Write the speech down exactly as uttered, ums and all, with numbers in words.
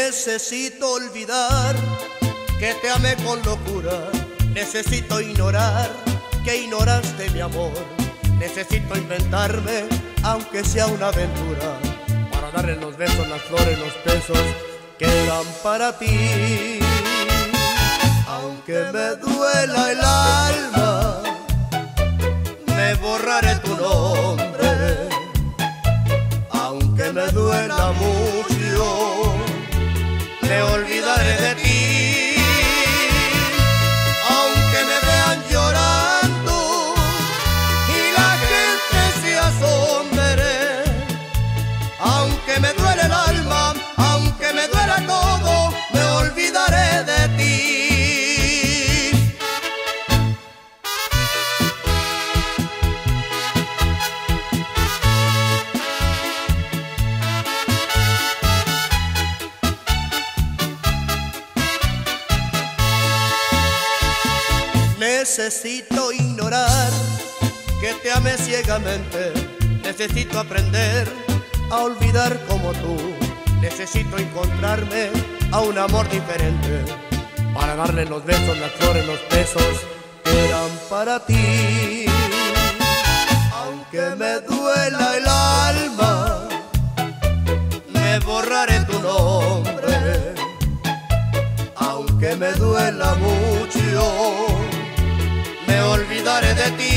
Necesito olvidar que te amé con locura. Necesito ignorar que ignoraste mi amor. Necesito inventarme, aunque sea una aventura, para darle los besos, las flores, los besos que eran para ti. Aunque me duela el alma, me borraré tu nombre. Aunque me duela mucho, me olvidaré de ti. Aunque me vean llorando y la gente se asombre, aunque me duele el alma, aunque me duela todo, me olvidaré de ti. Necesito ignorar que te amé ciegamente. Necesito aprender a olvidar como tú. Necesito encontrarme a un amor diferente, para darle los besos, las flores, los besos que eran para ti. Aunque me duela el alma, me borraré tu nombre. Aunque me duela mucho, me olvidaré de ti.